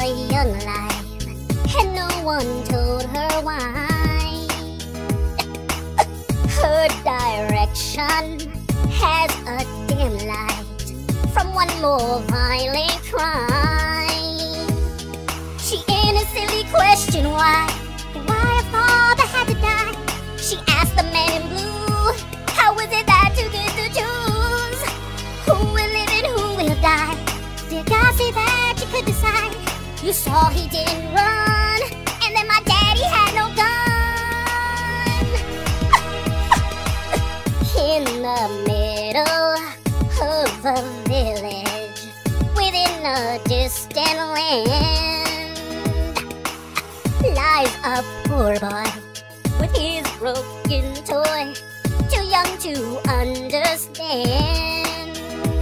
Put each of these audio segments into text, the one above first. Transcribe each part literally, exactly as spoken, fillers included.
a young life, and no one told her why. Her direction has a dim light from one more violent crime. She innocently questioned why, why her father had to die. She asked the man in blue, how was it that you get to choose who will live and who will die? Did God say that you could decide? You saw he didn't run, and then my daddy had no gun. In the middle of a village, within a distant land, lies a poor boy with his broken toy, too young to understand.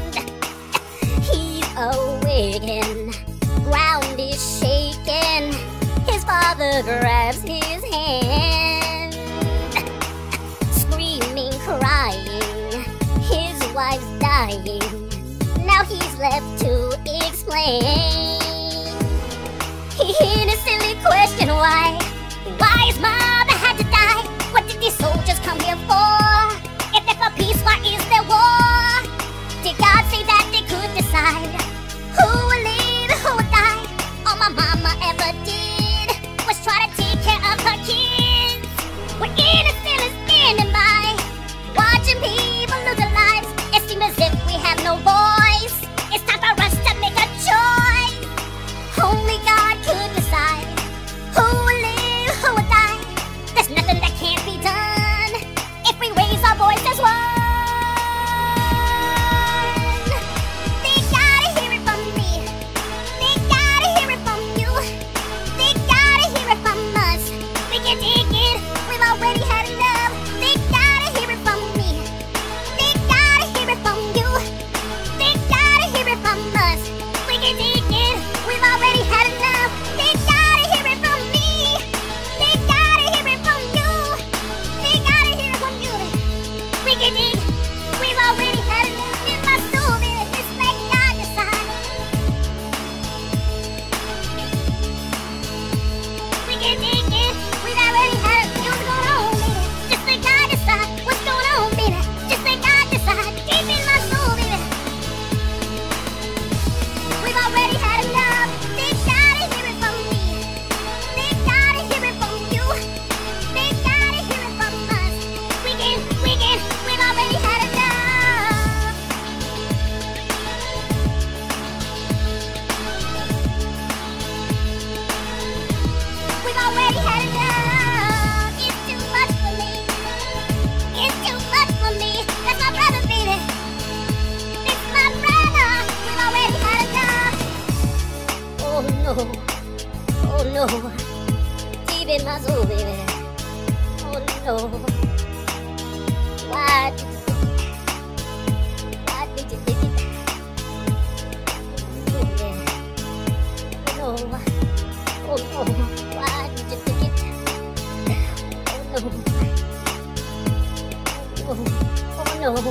He's awakened, ground is shaken, his father grabs his hand, screaming, crying, his wife's dying. Now he's left to explain. He innocently questioned why, why his mother had to die. What did these soldiers come here for? If they're for peace, why is there war? Did God say that they could decide who will live and who will die? All my mama ever did was try to take care of her kids. We're innocently standing by, watching people lose their lives. It seems as if we have no voice. It's time for us to make a choice. Only God could decide who will live, who will die. There's nothing that can't be done if we raise our voice as one. They gotta hear it from me. They gotta hear it from you. They gotta hear it from us. We can take it. We've already had enough. They gotta hear it from me. They gotta hear it from you. They gotta hear it from us. We can take it. We've already had enough. They gotta hear it from me. They gotta hear it from you. They gotta hear it from you. We can take it. We've already had enough. In my soul, baby, just let God decide. We can take it. We've already had enough. What's going on, baby? Just let God decide. What's going on, baby? Just let God decide. Deep in my soul, baby. We've already had enough. They gotta hear it from me. They gotta hear it from you. They gotta hear it from us. We can, we can, we've already had enough. We've already had enough. It's too much for me. It's too much for me. That's my brother, baby. It's my brother. We've already had enough. Oh no, oh no, deep in my soul, baby. Oh no, why did you do it? Why did you do it? Oh yeah, oh no, oh no, why did you do it? Oh no, oh no, oh no.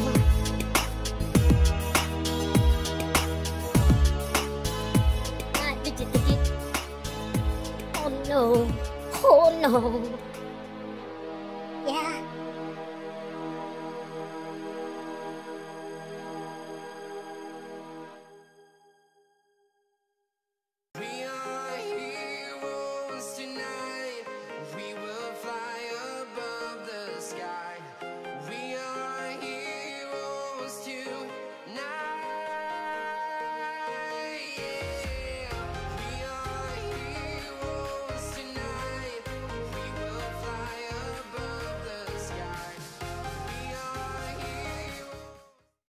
Why did you do it? Oh no, oh no. Yeah.